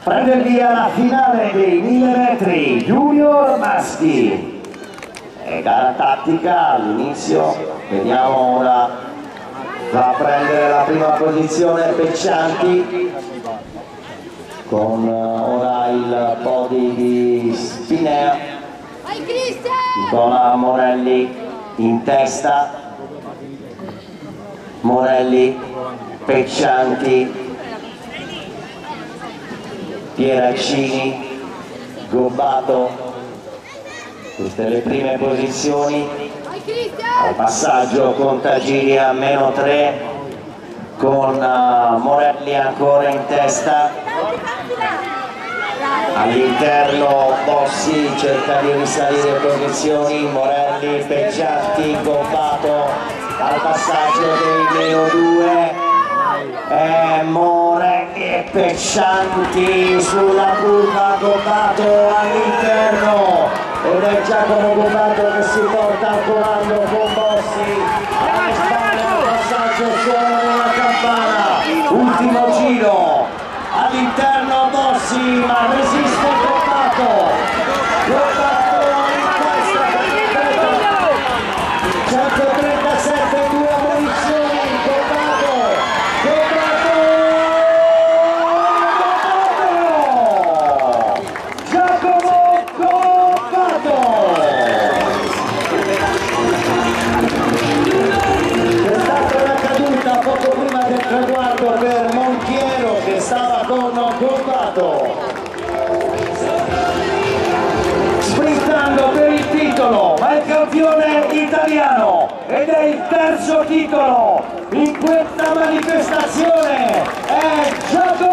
prende il via la finale dei 1000 metri junior maschi. È gara tattica all'inizio, vediamo ora, va a prendere la prima posizione Peccianti con ora il podi di Spinea, Nicola Morelli in testa, Morelli, Peccianti, Pieraccini, Gobbato, queste le prime posizioni. Al passaggio Contagiri a -3 con Morelli ancora in testa. All'interno Bossi cerca di risalire posizioni, Morelli, Peccianti, Gobbato al passaggio dei -2. Morelli e Peccianti sulla curva, Gobbato all'interno ed è Giacomo Gobbato che si porta al comando con Bossi alle spalle. Al passaggio suona una campana, ultimo giro all'interno Bossi, ma resiste Gobbato in testa per 137, 2 munizioni. Per Montiero che stava con Gobbato sprintando per il titolo, ma il campione italiano ed è il terzo titolo in questa manifestazione è Giacomo